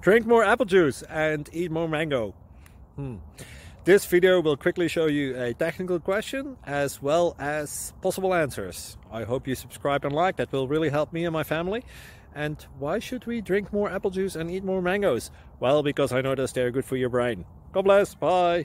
Drink more apple juice and eat more mango. This video will quickly show you a technical question as well as possible answers. I hope you subscribe and like, that will really help me and my family. And why should we drink more apple juice and eat more mangoes? Well, because I noticed they're good for your brain. God bless, bye!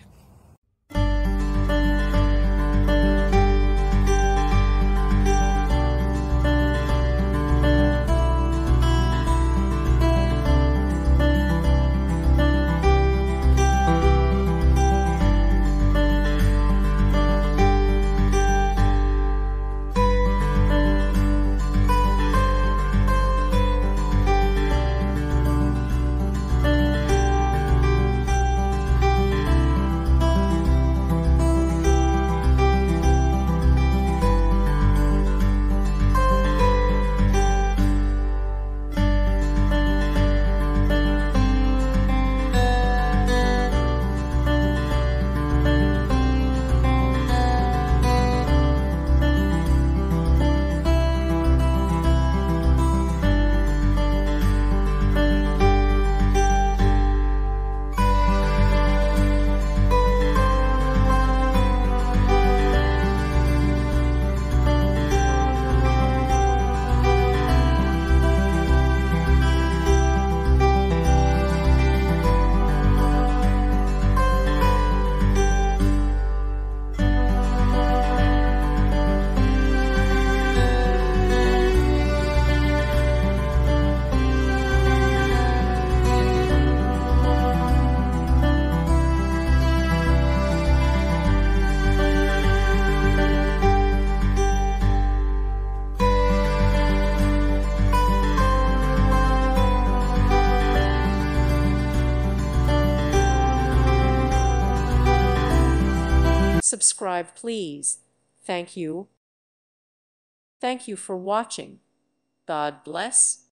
Subscribe, please. Thank you. Thank you for watching. God bless.